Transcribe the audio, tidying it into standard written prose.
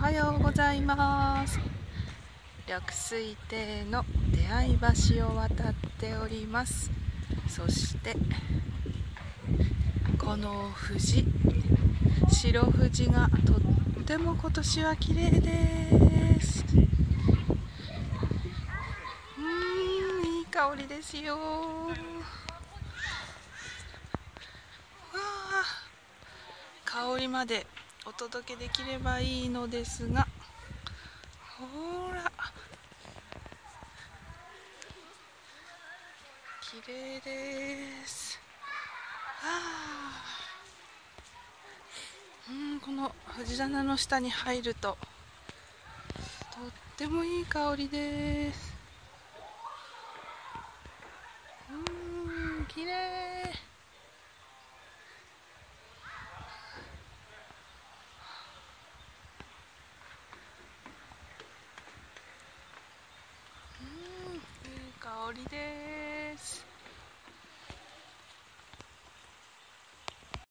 はようございます。緑水亭の出会い橋を渡っております。そしてこの藤、白藤がとっても今年は綺麗です。いい香りですよ。香りまでお届けできればいいのですが、ほら綺麗です。この藤棚の下に入るととってもいい香りです。綺麗。いい香りです。